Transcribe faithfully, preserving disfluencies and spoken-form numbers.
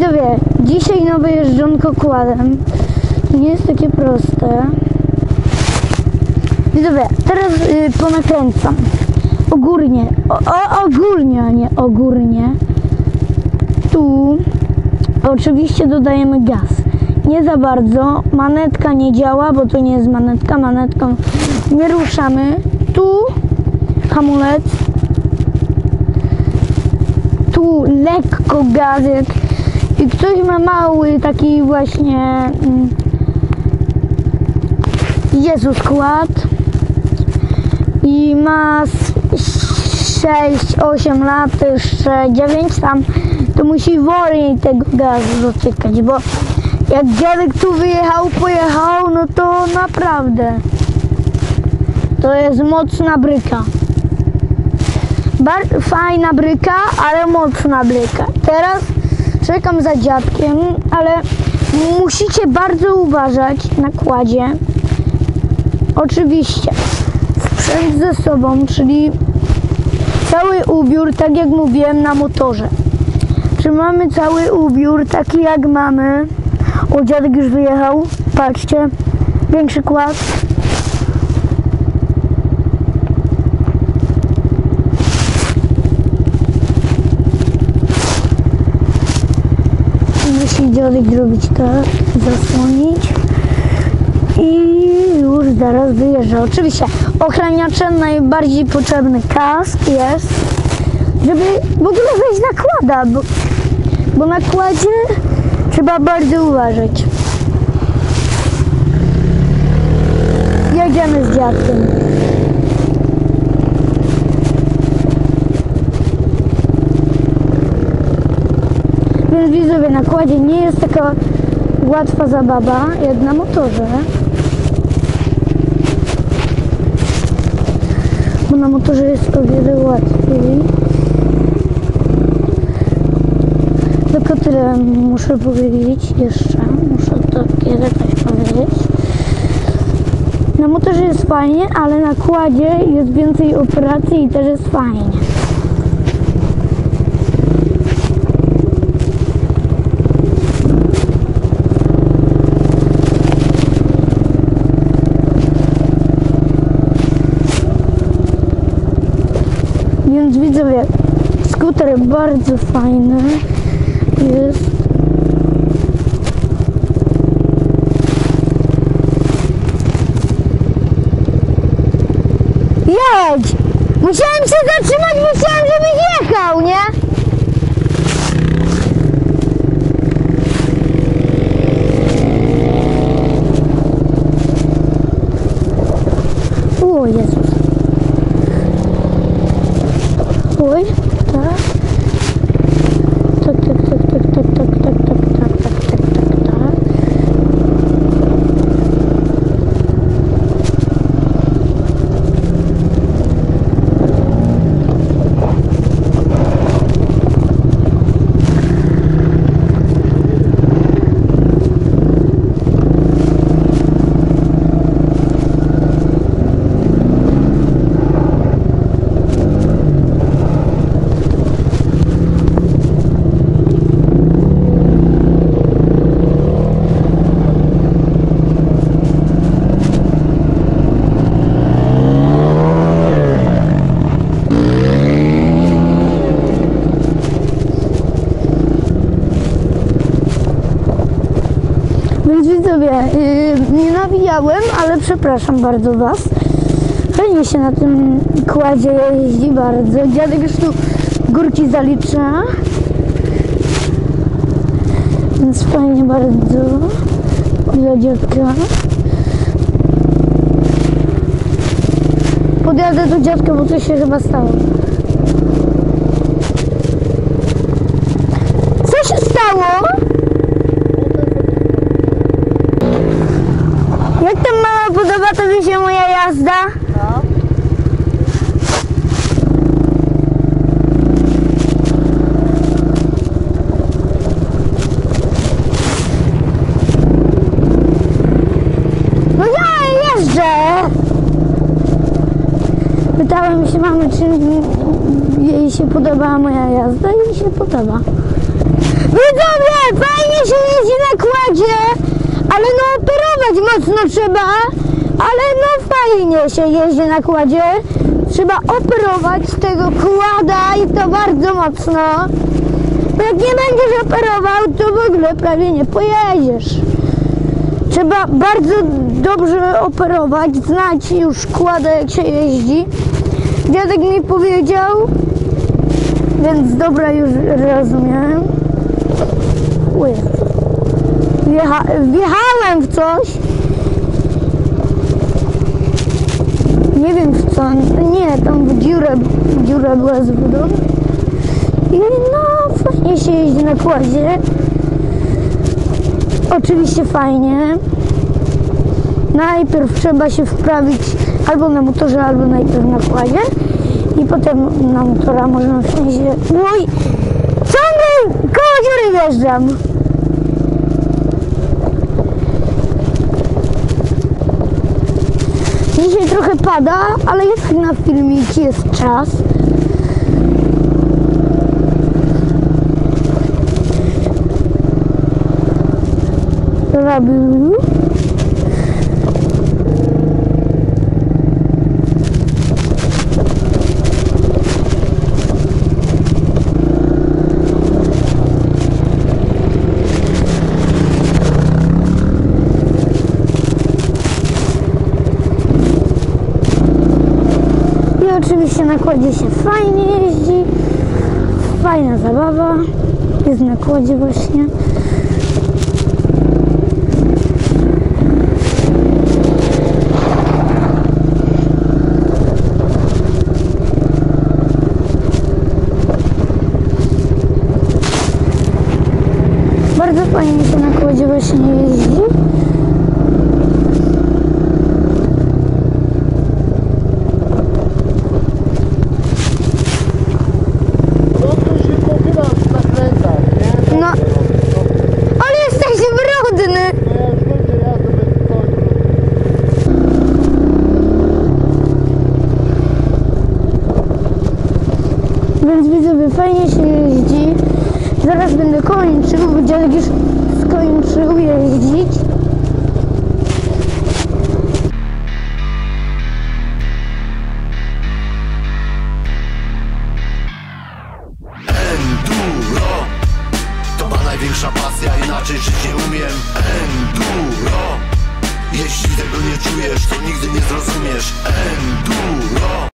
Widzowie, dzisiaj nowe jeżdżonko kładem. Nie jest takie proste. Widzowie, teraz y, ponakręcam. Ogórnie, o, o, ogólnie, a nie ogórnie. Tu oczywiście dodajemy gaz. Nie za bardzo. Manetka nie działa, bo to nie jest manetka. Manetką nie ruszamy. Tu hamulec. Tu lekko gazek. I ktoś ma mały taki właśnie mm, Jezus skład i ma sześć osiem lat, jeszcze dziewięć tam, to musi wolniej tego gazu dotykać, bo jak dziadek tu wyjechał, pojechał, no to naprawdę to jest mocna bryka. Bardzo fajna bryka, ale mocna bryka. Teraz czekam za dziadkiem, ale musicie bardzo uważać na kładzie. Oczywiście sprzęt ze sobą, czyli cały ubiór, tak jak mówiłem, na motorze. Czy mamy cały ubiór taki jak mamy? O, dziadek już wyjechał. Patrzcie, większy kład. Musi dziadek zrobić tak, zasłonić i już zaraz wyjeżdża. Oczywiście ochraniaczem najbardziej potrzebny kask jest, żeby w ogóle wejść na kłada, bo, bo na kładzie trzeba bardzo uważać. Jedziemy z dziadkiem. Więc widzowie, na kładzie nie jest taka łatwa zabawa jak na motorze. Bo na motorze jest o wiele łatwiej. Tylko tyle muszę powiedzieć jeszcze. Muszę to kiedy coś powiedzieć. Na motorze jest fajnie, ale na kładzie jest więcej operacji i też jest fajnie. Więc widzowie, skuter bardzo fajny jest. Jedź! Musiałem się zatrzymać, musiałem, żebyś jechał, nie? O Jezus. Oj, tak. Tak, tak, tak, tak, tak, tak, tak, tak, tak, tak, tak, tak, tak. Więc widzowie, yy, nie nawijałem, ale przepraszam bardzo was. Fajnie się na tym kładzie jeździ bardzo. Dziadek już tu górki zalicza. Więc fajnie bardzo dla dziadka. Podjadę do dziadka, bo coś się chyba stało. Co się stało? Jak tam mama podoba tobie się moja jazda? No. No ja jeżdżę! Pytałem się mamy, czy jej się podoba moja jazda i mi się podoba. Widzowie, fajnie się jeździ na kładzie, ale no operować mocno trzeba, ale no fajnie się jeździ na kładzie. Trzeba operować tego kłada i to bardzo mocno. Bo jak nie będziesz operował, to w ogóle prawie nie pojedziesz. Trzeba bardzo dobrze operować, znać już kłada, jak się jeździ. Dziadek mi powiedział, więc dobra, już rozumiem. Ujej. Wjecha wjechałem w coś. Nie wiem w co. Nie, tam w dziurę, dziura była z wodą. I no, fajnie się jeździ na kładzie. Oczywiście fajnie. Najpierw trzeba się wprawić albo na motorze, albo najpierw na kładzie. I potem na motora można wsiąść. Oj! Ciągle koło dziury wjeżdżam. Dzisiaj trochę pada, ale jest na filmiki, jest czas. Robił. I oczywiście na kładzie się fajnie jeździ. Fajna zabawa. Jest na kładzie właśnie. Bardzo fajnie się na kładzie właśnie jeździ. No, ale jesteś brudny. Więc widzowie, fajnie się jeździ. Zaraz będę kończył, bo dziadek już skończył jeździć. Enduro to ma największa pasja, inaczej żyć nie umiem. Enduro, jeśli tego nie czujesz, to nigdy nie zrozumiesz. Enduro.